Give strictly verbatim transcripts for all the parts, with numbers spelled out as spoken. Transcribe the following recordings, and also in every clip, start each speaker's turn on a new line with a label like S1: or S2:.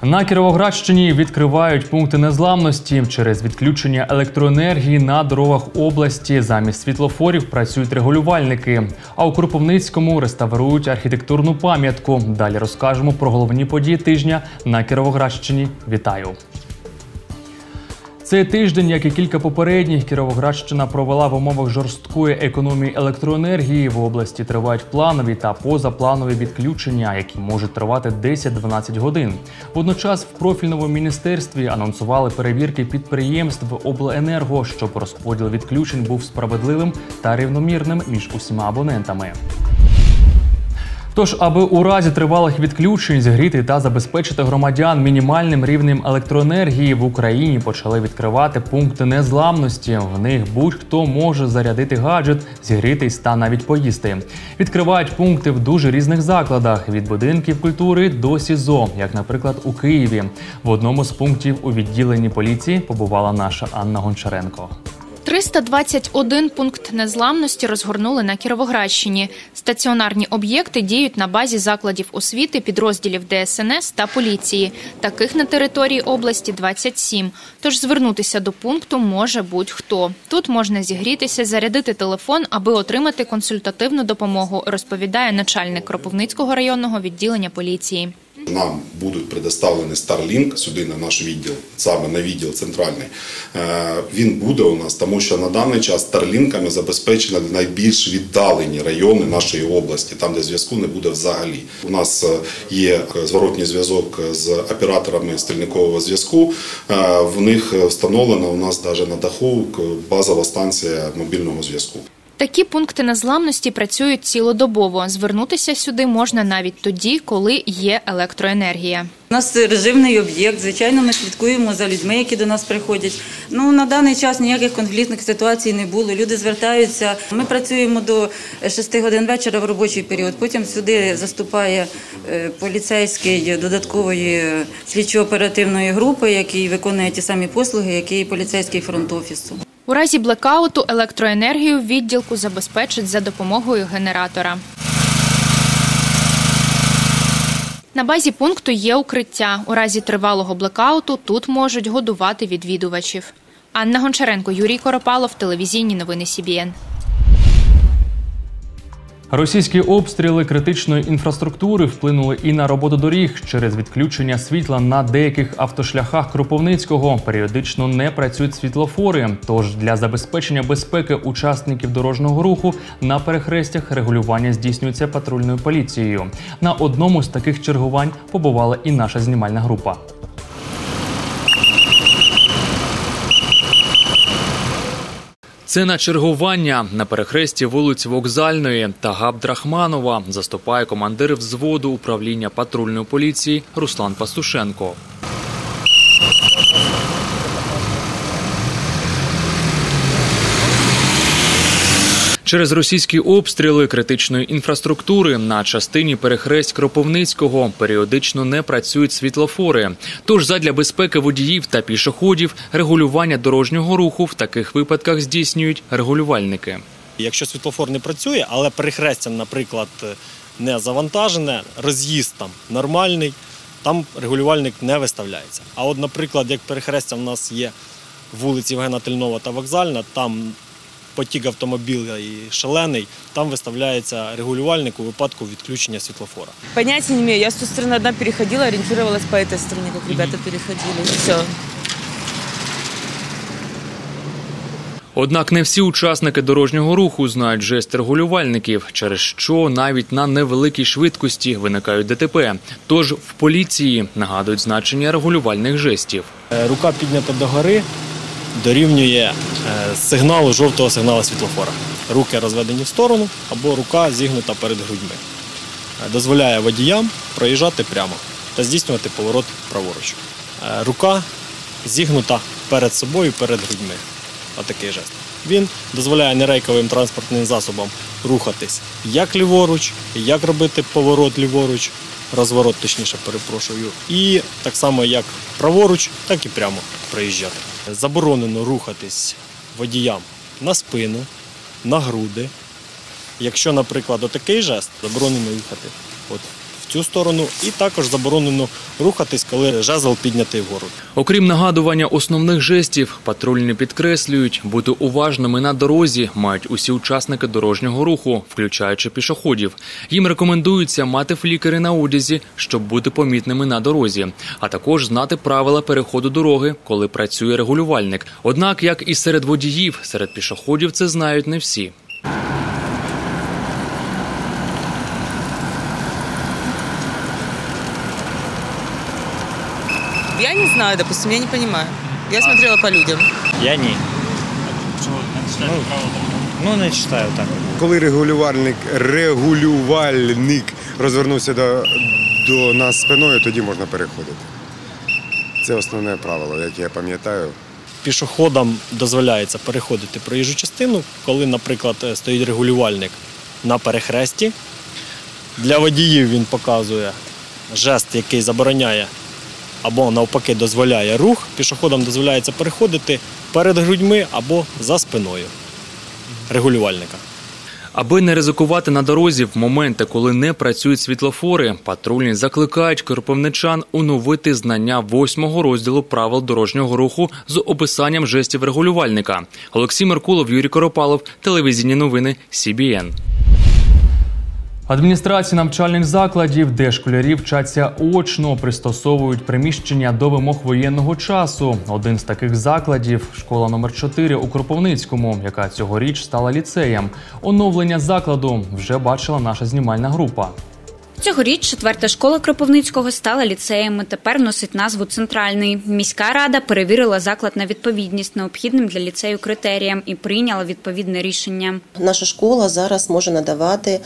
S1: На Кіровоградщині відкривають пункти незламності. Через відключення електроенергії на дорогах області замість світлофорів працюють регулювальники. А у Кропивницькому реставрують архітектурну пам'ятку. Далі розкажемо про головні події тижня на Кіровоградщині. Вітаю! Цей тиждень, як і кілька попередніх, Кіровоградщина провела в умовах жорсткої економії електроенергії. В області тривають планові та позапланові відключення, які можуть тривати десять-дванадцять годин. Водночас в профільному міністерстві анонсували перевірки підприємств обленерго, щоб розподіл відключень був справедливим та рівномірним між усіма абонентами. Тож, аби у разі тривалих відключень зігріти та забезпечити громадян мінімальним рівнем електроенергії, в Україні почали відкривати пункти незламності. В них будь-хто може зарядити гаджет, зігрітись та навіть поїсти. Відкривають пункти в дуже різних закладах – від будинків культури до СІЗО, як, наприклад, у Києві. В одному з пунктів у відділенні поліції побувала наша Анна Гончаренко.
S2: триста двадцять один пункт незламності розгорнули на Кіровоградщині. Стаціонарні об'єкти діють на базі закладів освіти, підрозділів Де Ес Ен Ес та поліції. Таких на території області двадцять сім. Тож звернутися до пункту може будь-хто. Тут можна зігрітися, зарядити телефон, аби отримати консультативну допомогу, розповідає начальник Кропивницького районного відділення поліції.
S3: Нам будуть предоставлені Starlink сюди на наш відділ, саме на відділ центральний. Він буде у нас, тому що на даний час Starlinkами забезпечені найбільш віддалені райони нашої області, там де зв'язку не буде взагалі. У нас є зворотній зв'язок з операторами стільникового зв'язку. В них встановлена у нас навіть на даху базова станція мобільного зв'язку.
S2: Такі пункти незламності працюють цілодобово. Звернутися сюди можна навіть тоді, коли є електроенергія.
S4: У нас режимний об'єкт, звичайно, ми слідкуємо за людьми, які до нас приходять. Ну, на даний час ніяких конфліктних ситуацій не було, люди звертаються. Ми працюємо до шести годин вечора в робочий період, потім сюди заступає поліцейський додаткової слідчо-оперативної групи, який виконує ті самі послуги, які і поліцейський фронт-офісу.
S2: У разі блекауту електроенергію в відділку забезпечать за допомогою генератора. На базі пункту є укриття. У разі тривалого блекауту тут можуть годувати відвідувачів. Анна Гончаренко, Юрій Коропалов, телевізійні новини Сі Бі Ен.
S1: Російські обстріли критичної інфраструктури вплинули і на роботу доріг. Через відключення світла на деяких автошляхах Кропивницького періодично не працюють світлофори. Тож для забезпечення безпеки учасників дорожнього руху на перехрестях регулювання здійснюється патрульною поліцією. На одному з таких чергувань побувала і наша знімальна група. Це на чергування на перехресті вулиць Вокзальної та Габдрахманова заступає командир взводу управління патрульної поліції Руслан Пастушенко. Через російські обстріли критичної інфраструктури на частині перехресть Кропивницького періодично не працюють світлофори. Тож задля безпеки водіїв та пішоходів регулювання дорожнього руху в таких випадках здійснюють регулювальники.
S5: Якщо світлофор не працює, але перехрестя, наприклад, не завантажене, роз'їзд там нормальний, там регулювальник не виставляється. А от, наприклад, як перехрестя в нас є вулиці Євгена Тельнова та Вокзальна, там потік автомобіля і шалений, там виставляється регулювальник у випадку відключення світлофора.
S6: Понятия не имею. Я с той стороны одна переходила, ориентировалась по этой стороне, как ребята переходили. Все.
S1: Однак не всі учасники дорожнього руху знають жест регулювальників, через що навіть на невеликій швидкості виникають Де Те Пе. Тож в поліції нагадують значення регулювальних жестів.
S5: Рука піднята догори дорівнює сигналу, жовтого сигналу світлофора. Руки розведені в сторону або рука зігнута перед грудьми. Дозволяє водіям проїжджати прямо та здійснювати поворот праворуч. Рука зігнута перед собою, перед грудьми. Отакий жест. Він дозволяє нерейковим транспортним засобам рухатись як ліворуч, як робити поворот ліворуч, розворот, точніше, перепрошую, і так само як праворуч, так і прямо проїжджати. Заборонено рухатись водіям на спину, на груди. Якщо, наприклад, отакий жест, заборонено їхати от в цю сторону, і також заборонено рухатись, коли жезл піднятий вгору.
S1: Окрім нагадування основних жестів, патрульні підкреслюють, бути уважними на дорозі мають усі учасники дорожнього руху, включаючи пішоходів. Їм рекомендується мати флікери на одязі, щоб бути помітними на дорозі, а також знати правила переходу дороги, коли працює регулювальник. Однак, як і серед водіїв, серед пішоходів це знають не всі.
S6: Я не знаю, допустим, я не понимаю. Я смотрела по людям.
S7: Я ні. Ну, ну, не читаю так.
S8: Коли регулювальник, регулювальник розвернувся до, до нас спиною, тоді можна переходити. Це основне правило, яке я пам'ятаю.
S5: Пішоходам дозволяється переходити проїжджу частину, коли, наприклад, стоїть регулювальник на перехресті. Для водіїв він показує жест, який забороняє або навпаки дозволяє рух. Пішоходам дозволяється переходити перед грудьми або за спиною регулювальника.
S1: Аби не ризикувати на дорозі в моменти, коли не працюють світлофори, патрульні закликають кропивничан оновити знання восьмого розділу правил дорожнього руху з описанням жестів регулювальника. Олексій Меркулов, Юрій Коропалов, телевізійні новини Сі Бі Ен. Адміністрації навчальних закладів, де школярі вчаться очно, пристосовують приміщення до вимог воєнного часу. Один з таких закладів – школа номер чотири у Кропивницькому, яка цьогоріч стала ліцеєм. Оновлення закладу вже бачила наша знімальна група.
S9: Цьогоріч четверта школа Кропивницького стала ліцеєм і тепер носить назву «Центральний». Міська рада перевірила заклад на відповідність необхідним для ліцею критеріям і прийняла відповідне рішення.
S10: Наша школа зараз може надавати е,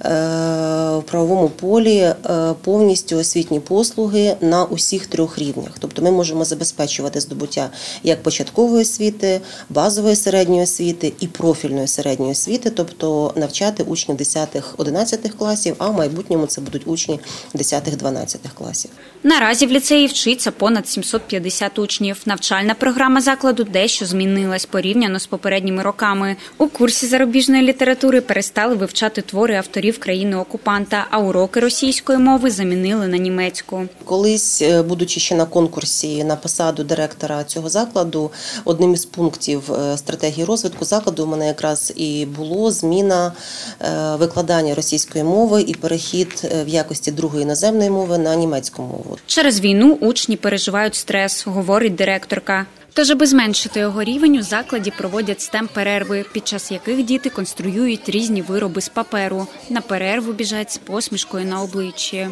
S10: в правовому полі е, повністю освітні послуги на усіх трьох рівнях. Тобто ми можемо забезпечувати здобуття як початкової освіти, базової середньої освіти і профільної середньої освіти, тобто навчати учнів десятих-одинадцятих класів, а в майбутньому це будуть учні десятих-дванадцятих класів.
S9: Наразі в ліцеї вчиться понад сімсот п'ятдесят учнів. Навчальна програма закладу дещо змінилась порівняно з попередніми роками. У курсі зарубіжної літератури перестали вивчати твори авторів країни-окупанта, а уроки російської мови замінили на німецьку.
S10: Колись, будучи ще на конкурсі на посаду директора цього закладу, одним із пунктів стратегії розвитку закладу у мене якраз і було зміна викладання російської мови і перехід в якості другої іноземної мови на німецьку мову.
S9: Через війну учні переживають стрес, говорить директорка. Тож, аби зменшити його рівень, у закладі проводять стем-перерви, під час яких діти конструюють різні вироби з паперу. На перерву біжать з посмішкою на обличчі.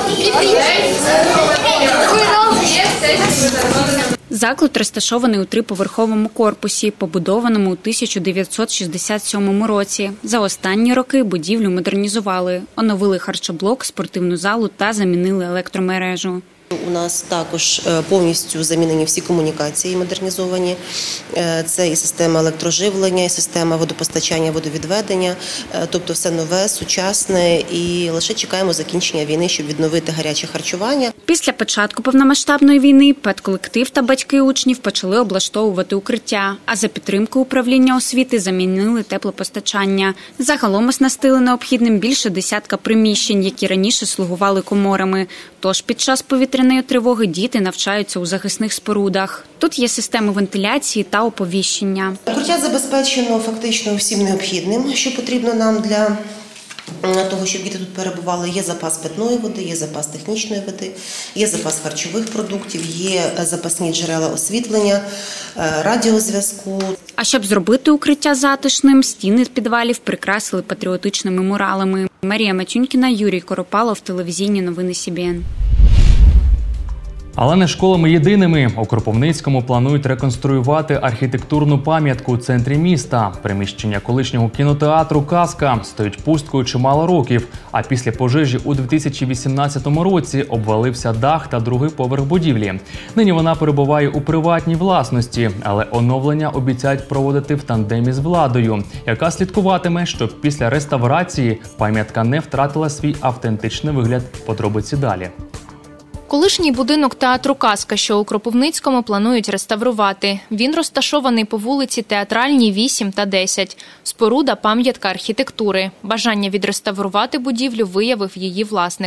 S9: Заклад розташований у триповерховому корпусі, побудованому у тисяча дев'ятсот шістдесят сьомому році. За останні роки будівлю модернізували, оновили харчоблок, спортивну залу та замінили електромережу.
S10: У нас також повністю замінені всі комунікації модернізовані. Це і система електроживлення, і система водопостачання, водовідведення. Тобто все нове, сучасне, і лише чекаємо закінчення війни, щоб відновити гаряче харчування.
S9: Після початку повномасштабної війни педколектив та батьки учнів почали облаштовувати укриття, а за підтримки управління освіти замінили теплопостачання. Загалом оснастили необхідним більше десятка приміщень, які раніше слугували коморами. Тож під час повітряної тривоги діти навчаються у захисних спорудах. Тут є системи вентиляції та оповіщення.
S10: Укриття забезпечено фактично всім необхідним, що потрібно нам для того, щоб діти тут перебували. Є запас питної води, є запас технічної води, є запас харчових продуктів, є запасні джерела освітлення, радіозв'язку.
S9: А щоб зробити укриття затишним, стіни підвалів прикрасили патріотичними муралами. Марія Матюнькіна, Юрій Коропалов, телевізійні новини Сі Бі Ен.
S1: Але не школами єдиними. У Кропивницькому планують реконструювати архітектурну пам'ятку у центрі міста. Приміщення колишнього кінотеатру «Казка» стоїть пусткою чимало років, а після пожежі у дві тисячі вісімнадцятому році обвалився дах та другий поверх будівлі. Нині вона перебуває у приватній власності, але оновлення обіцяють проводити в тандемі з владою, яка слідкуватиме, щоб після реставрації пам'ятка не втратила свій автентичний вигляд. Подробиці далі.
S2: Колишній будинок театру «Казка», що у Кропивницькому, планують реставрувати. Він розташований по вулиці Театральній, вісім та десять. Споруда – пам'ятка архітектури. Бажання відреставрувати будівлю виявив її власник.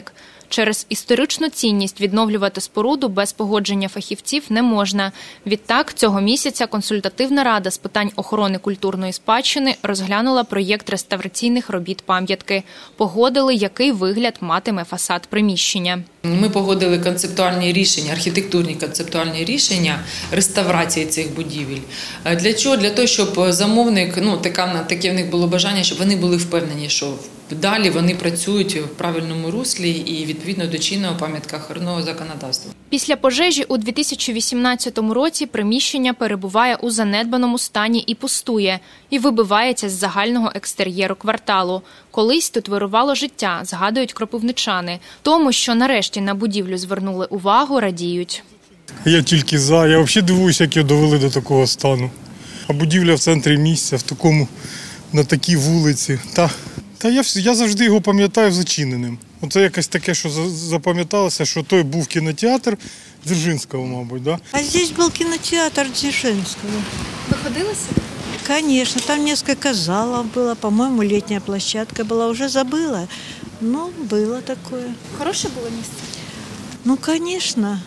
S2: Через історичну цінність відновлювати споруду без погодження фахівців не можна. Відтак, цього місяця консультативна рада з питань охорони культурної спадщини розглянула проєкт реставраційних робіт пам'ятки. Погодили, який вигляд матиме фасад приміщення.
S11: Ми погодили концептуальні рішення, архітектурні концептуальні рішення реставрації цих будівель. Для чого? Для того, щоб замовник, ну така, таке в них було бажання, щоб вони були впевнені, що далі вони працюють в правильному руслі і відповідно до чинного пам'яткоохоронного законодавства.
S2: Після пожежі у дві тисячі вісімнадцятому році приміщення перебуває у занедбаному стані і пустує, і вибивається з загального екстер'єру кварталу. Колись тут вирувало життя, згадують кропивничани. Тому, що нарешті на будівлю звернули увагу, радіють.
S12: Я тільки за. Я взагалі дивуюся, як його довели до такого стану. А будівля в центрі місця, в такому, на такій вулиці. Та, та я, я завжди його пам'ятаю зачиненим. Оце якось таке, що запам'яталося, що той був кінотеатр Дзержинського, мабуть. Да?
S13: А здесь был кинотеатр Дзержинского.
S2: Ви ходили сюди?
S13: Конечно, там несколько залов было, по-моему, летняя площадка была, уже забыла, но было такое.
S2: Хороше було місце?
S13: Ну, конечно.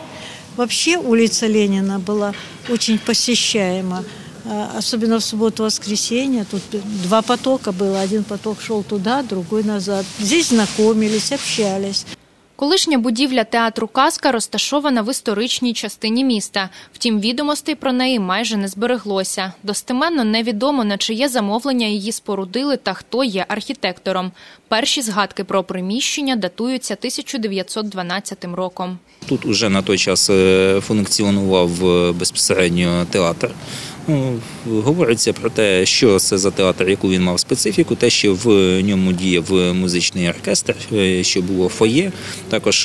S13: Вообще улица Ленина была очень посещаема, особенно в субботу-воскресенье. Тут два потока было, один поток шел туда, другой назад. Здесь знакомились, общались.
S2: Колишня будівля театру «Казка» розташована в історичній частині міста. Втім, відомостей про неї майже не збереглося. Достеменно невідомо, на чиє замовлення її спорудили та хто є архітектором. Перші згадки про приміщення датуються тисяча дев'ятсот дванадцятим роком.
S14: Тут уже на той час функціонував безпосередньо театр. Ну, говориться про те, що це за театр, яку він мав специфіку, те, що в ньому діяв музичний оркестр, що було фоє, також,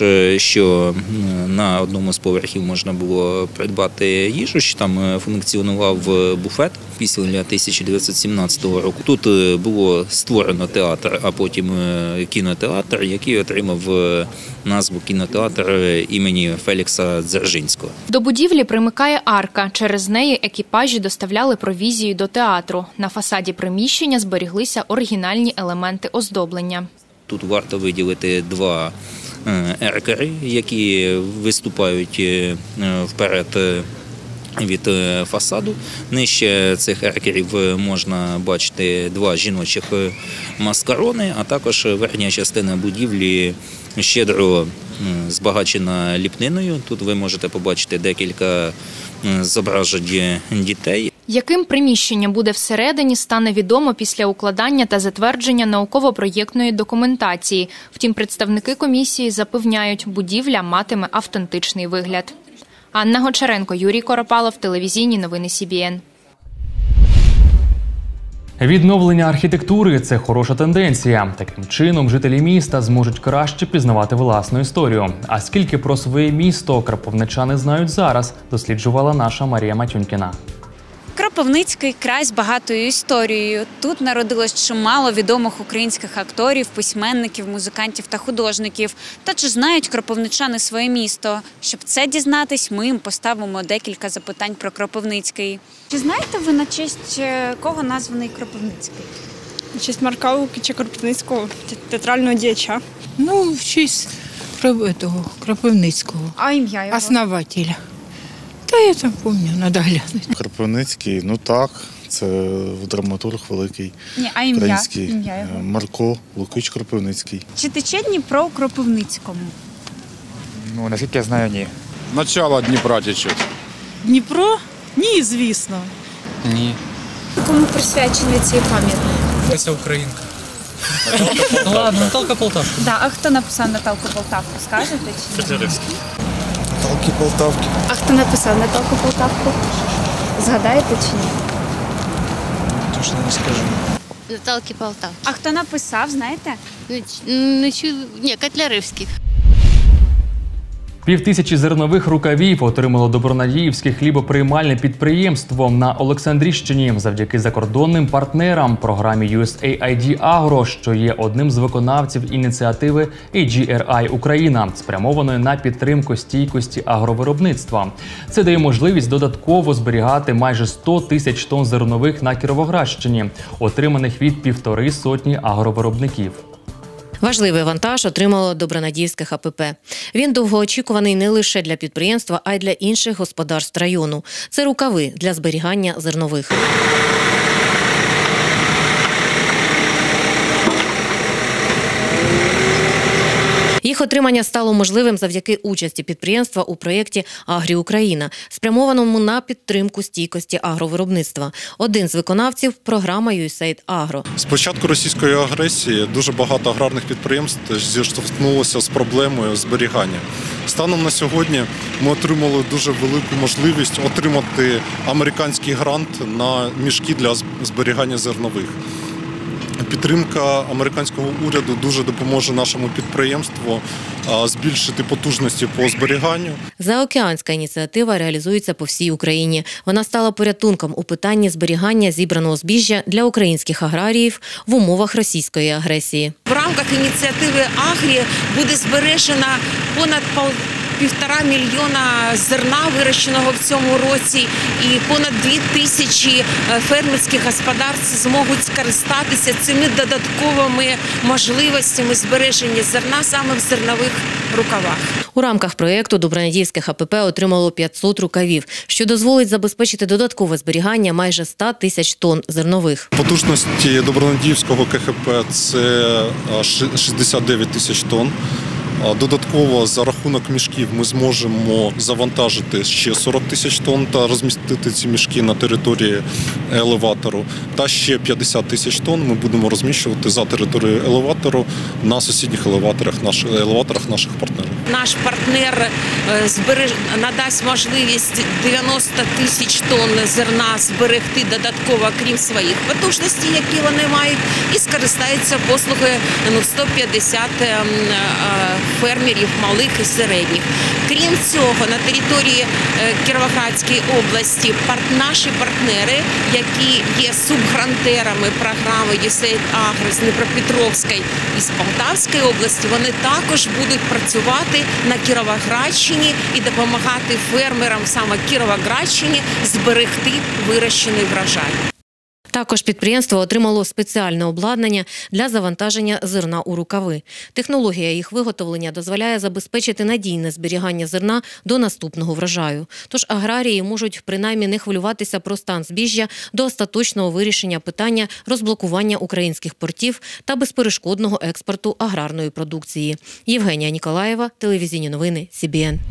S14: що на одному з поверхів можна було придбати їжу, що там функціонував буфет після тисяча дев'ятсот сімнадцятого року. Тут було створено театр, а потім кінотеатр, який отримав назву кінотеатр імені Фелікса Дзержинського.
S2: До будівлі примикає арка. Через неї екіпажі доставляли провізію до театру. На фасаді приміщення зберіглися оригінальні елементи оздоблення.
S14: Тут варто виділити два еркери, які виступають вперед від фасаду. Нижче цих еркерів можна бачити два жіночих маскарони, а також верхня частина будівлі щедро збагачена ліпниною. Тут ви можете побачити декілька зображень дітей.
S2: Яким приміщення буде всередині, стане відомо після укладання та затвердження науково-проєктної документації. Втім, представники комісії запевняють, будівля матиме автентичний вигляд. Анна Гончаренко, Юрій Коропалов, телевізійні новини Сі Бі Ен.
S1: Відновлення архітектури – це хороша тенденція. Таким чином, жителі міста зможуть краще пізнавати власну історію. А скільки про своє місто кропивничани знають зараз, досліджувала наша Марія Матюнькіна.
S15: Кропивницький край з багатою історією. Тут народилось чимало відомих українських акторів, письменників, музикантів та художників. Та чи знають кропивничани своє місто? Щоб це дізнатись, ми їм поставимо декілька запитань про Кропивницький. Чи знаєте ви, на честь кого названий Кропивницький?
S16: На честь Марка Лукича Кропивницького, театрального діяча.
S17: Ну, в честь этого, Кропивницького.
S15: А ім'я його?
S17: Основателя. Та я там пам'ятаю, треба глянути.
S18: Кропивницький, ну так, це драматург великий.
S15: Ні, а ім'я?
S18: Український.
S15: Ім'я його?
S18: Марко Лукич Кропивницький.
S15: Чи тече Дніпро у Кропивницькому?
S19: Ну, наскільки я знаю, ні.
S20: Начало Дніпра тече.
S21: Дніпро? Ні, звісно.
S19: Ні.
S15: Кому присвячений цей пам'ятник?
S19: Це українка. Ну ладно, Наталка Полтавка.
S15: Да, а хто написав Наталку Полтавку, скажете?
S19: Котляревський.
S18: Наталки Полтавки.
S15: А хто написав Наталку Полтавку? Згадаєте чи ні?
S18: Точно не скажу.
S22: Наталки Полтавки.
S15: А хто написав, знаєте?
S22: Не чую. Ні, Котляревський.
S1: Півтисячі зернових рукавів отримало Добронадіївське хлібоприймальне підприємство на Олександрійщині завдяки закордонним партнерам програмі ю ес ей ай ді Agro, що є одним з виконавців ініціативи ей джі ар ай Україна, спрямованої на підтримку стійкості агровиробництва. Це дає можливість додатково зберігати майже сто тисяч тонн зернових на Кіровоградщині, отриманих від півтори сотні агровиробників.
S3: Важливий вантаж отримало Добронадіївське ха пе пе. Він довгоочікуваний не лише для підприємства, а й для інших господарств району. Це рукави для зберігання зернових. Їх отримання стало можливим завдяки участі підприємства у проєкті «Агрі Україна», спрямованому на підтримку стійкості агровиробництва. Один з виконавців – програма ю ес ей ай ді Agro.
S18: З початку російської агресії дуже багато аграрних підприємств зіштовхнулося з проблемою зберігання. Станом на сьогодні ми отримали дуже велику можливість отримати американський грант на мішки для зберігання зернових. Підтримка американського уряду дуже допоможе нашому підприємству збільшити потужності по зберіганню.
S3: Заокеанська ініціатива реалізується по всій Україні. Вона стала порятунком у питанні зберігання зібраного збіжжя для українських аграріїв в умовах російської агресії.
S4: В рамках ініціативи «Агрі» буде збережено понад півтора мільйона зерна, вирощеного в цьому році, і понад дві тисячі фермерських господарств зможуть скористатися цими додатковими можливостями збереження зерна саме в зернових рукавах.
S3: У рамках проєкту Добронадіївське ха пе пе отримало п'ятсот рукавів, що дозволить забезпечити додаткове зберігання майже ста тисяч тонн зернових.
S18: Потужності Добронадіївського ка ха пе – це шістдесят дев'ять тисяч тонн. Додатково за рахунок мішків ми зможемо завантажити ще сорок тисяч тонн та розмістити ці мішки на території елеватору. Та ще п'ятдесят тисяч тонн ми будемо розміщувати за територією елеватору на сусідніх елеваторах наших, елеваторах наших партнерів.
S4: Наш партнер збереж... надасть можливість дев'яносто тисяч тонн зерна зберегти додатково, крім своїх потужностей, які вони мають, і скористається послугою ну, сто п'ятдесят фермерів малих і середніх. Крім цього, на території Кіровоградської області наші партнери, які є субгрантерами програми ю ес ей ай ді Agro з Дніпропетровської і з Полтавської області, вони також будуть працювати на Кіровоградщині і допомагати фермерам саме Кіровоградщині зберегти вирощений врожай.
S3: Також підприємство отримало спеціальне обладнання для завантаження зерна у рукави. Технологія їх виготовлення дозволяє забезпечити надійне зберігання зерна до наступного врожаю. Тож аграрії можуть принаймні не хвилюватися про стан збіжжя до остаточного вирішення питання розблокування українських портів та безперешкодного експорту аграрної продукції. Євгенія Ніколаєва, телевізійні новини Сі Бі Ен.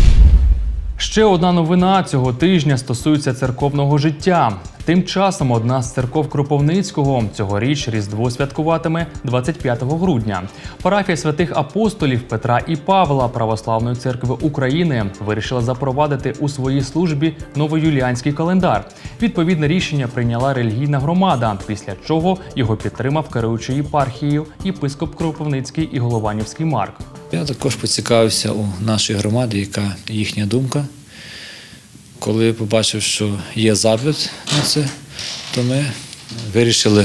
S1: Ще одна новина цього тижня стосується церковного життя. Тим часом одна з церков Кропивницького цьогоріч Різдво святкуватиме двадцять п'ятого грудня. Парафія святих апостолів Петра і Павла Православної церкви України вирішила запровадити у своїй службі новоюліанський календар. Відповідне рішення прийняла релігійна громада, після чого його підтримав керуючий єпархією єпископ Кропивницький і Голованівський Марк.
S7: Я також поцікавився у нашій громаді, яка їхня думка. Коли побачив, що є запит на це, то ми вирішили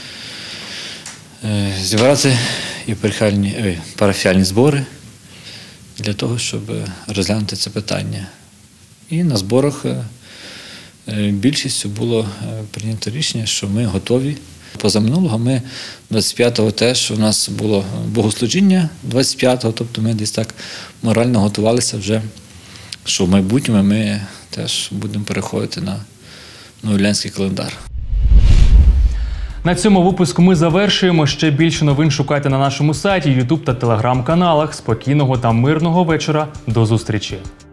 S7: зібрати єпархіальні, парафіальні збори для того, щоб розглянути це питання. І на зборах більшістю було прийнято рішення, що ми готові. Позаминулого ми двадцять п'ятого теж у нас було богослужіння двадцять п'ятого, тобто ми десь так морально готувалися вже, що в майбутньому ми теж будемо переходити на новоюліанський календар.
S1: На цьому випуску ми завершуємо. Ще більше новин шукайте на нашому сайті, ютуб та телеграм-каналах. Спокійного та мирного вечора. До зустрічі!